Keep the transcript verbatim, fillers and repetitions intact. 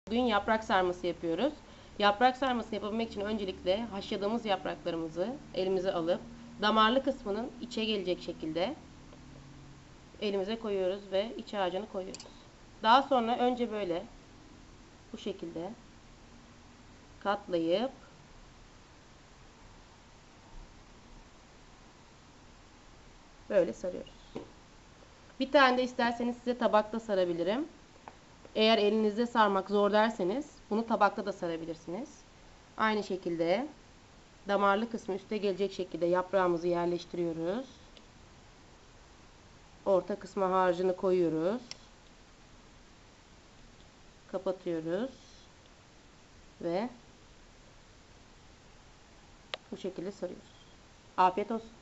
Bugün yaprak sarması yapıyoruz. Yaprak sarmasını yapabilmek için öncelikle haşladığımız yapraklarımızı elimize alıp damarlı kısmının içe gelecek şekilde elimize koyuyoruz ve iç harcını koyuyoruz. Daha sonra önce böyle bu şekilde katlayıp böyle sarıyoruz. Bir tane de isterseniz size tabakta sarabilirim. Eğer elinizde sarmak zor derseniz bunu tabakta da sarabilirsiniz. Aynı şekilde damarlı kısmı üste gelecek şekilde yaprağımızı yerleştiriyoruz. Orta kısma harcını koyuyoruz. Kapatıyoruz. Ve bu şekilde sarıyoruz. Afiyet olsun.